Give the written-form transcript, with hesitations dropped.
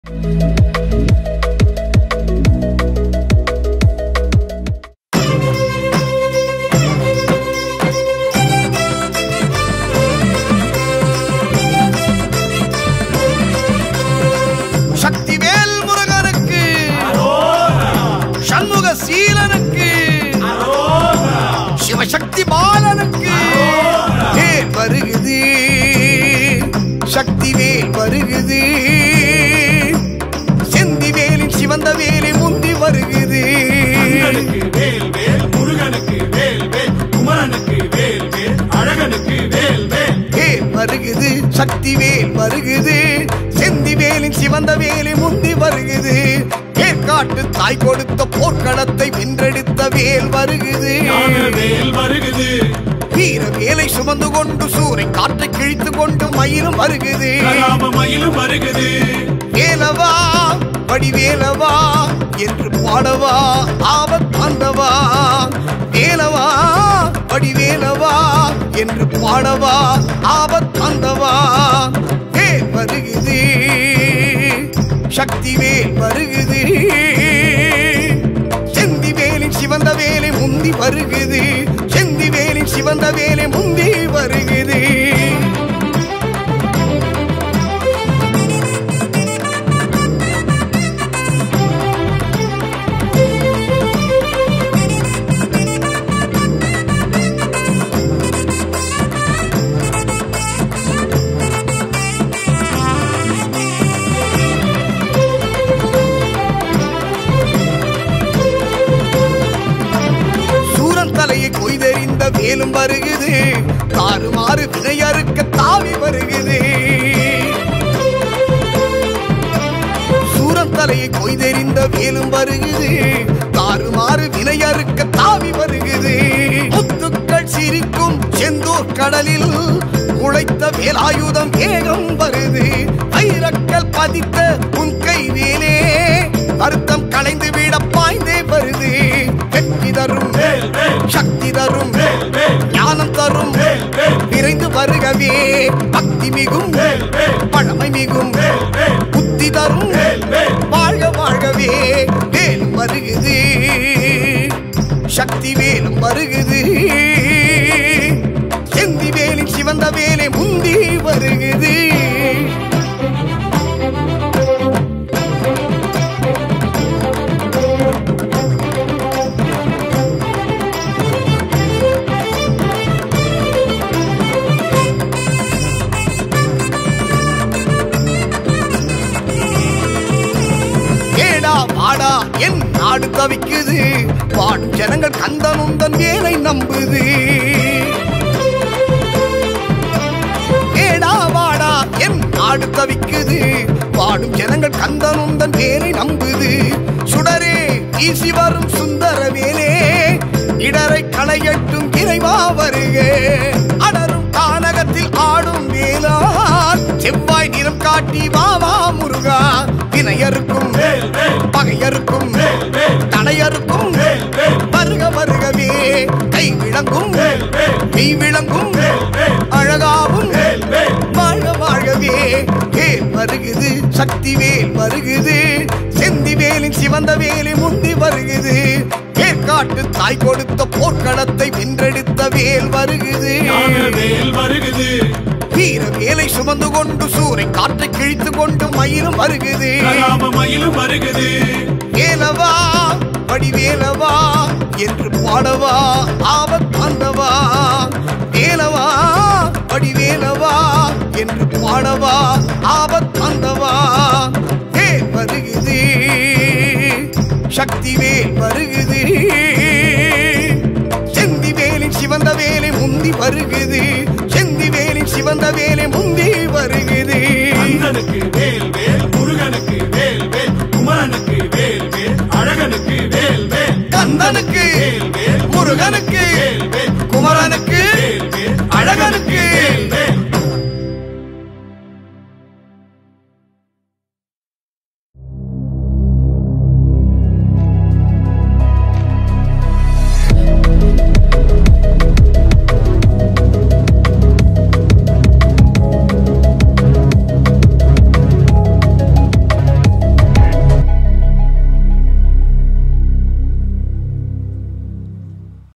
சக்திவேல் முருகனுக்கு, சண்முக சீலனுக்கு, சிவசக்தி பாலனுக்கு வேல் வருகுது, சக்திவேல் வருகுது, செந்திவேலின் சிவந்த வேலை முந்தி வருகுது. வேல் வேல் முருகனுக்கு வேல் வேல், குமரனுக்கு வேல் வேல், அழகனுக்கு வேல் வேல். வேல் வருகுது, சக்திவேல் வருகுது, செந்திவேலின் சிவந்த வேலை முந்தி வருகுது. ஏற்காட்டு தாய் கொடுத்த போர்க்களத்தை வென்றெடுத்த வேல் வருகுது. வேல் வருகுது, வீர வேலை சுமந்து கொண்டு சூறை காற்றை கிழித்து கொண்டு மயிலும் வருகுது. மயிலும் வருகுது. வேலவா வடிவேலவா என்று பாடவா ஆபத் வந்தவா. வேலவா வடிவேலவா என்று பாடவா ஆபத் வந்தவா. வேல் வருகுது, சக்திவேல் வருகுது, செந்திவேலின் சிவந்த வேலை முந்தி வருகுது. செந்திவேலின் சிவந்த வேலை முந்தி வருகுது. தலையை கொய்தெறிந்த வேலும் வருகுது, தாறுமாறு வினையறுக்க தாவி வருகுது. சூரன் தலையை கொய்தெறிந்த வேலும் வருகுது, தாறுமாறு வினையறுக்க தாவி வருகுது. முத்துக்கள் சிரிக்கும் செந்தூர் கடலில் உழைத்த வேலாயுதம் வேகம் வருது. வைரக்கல் பதித்த உன் கை வேலே அர்த்தம் களைந்து விட பாய்ந்தே வருது. வெற்றி தரும் சக்தி தரும் ஞானம் தரும் விரைந்து வருகவே. பக்தி மிகும் பழமை மிகும் புத்தி தரும் வாழ்க வாழ்கவே. வேலும் வருகுது, சக்தி வேலும் வருகுது, செந்தி வேலின் சிவந்த வேலை முந்தி வருகுது. வாடா என் நாடு தவிக்குது, பாடும் ஜனங்கள் கந்தனுந்தன் வேலை நம்புது. ஏடா வாடா என் நாடு தவிக்குது, பாடும் ஜனங்கள் கந்தனுந்தன் வேலை நம்புது. சுடரே வீசி வரும் சுந்தர வேலே, இடரை களையட்டும் இறைவா வருக. அடரும் கானகத்தில் ஆடும் வேளார், செவ்வாய் நிறம் காட்டி வாவா முருகா. வினையருக்கும் பகையருக்கும் தடையருக்கும் வருக வருகவே. கை விளங்கும் மெய் விளங்கும் அழகாவும் வாழ்க வாழ்கவே. வேல் வருகுது, சக்தி வேல் வருகுது, செந்திவேலின் சிவந்த வேலை முந்தி வருகுது. ஏற்காட்டு தாய் கொடுத்த போர்க்களத்தை வென்றெடுத்த வேல் வருகுது. வேல் வருகுது, வீர வேலை சுமந்து கொண்டு சூறை காற்றை கிழித்து கொண்டு மயிலும் வருகுது. மயிலும் வருகுது. வேலவா வடிவேலவா என்று பாடவா ஆபத் வந்தவா. வேலவா வடிவேலவா என்று பாடவா ஆபத் வந்தவா. வேல் வருகுது, சக்தி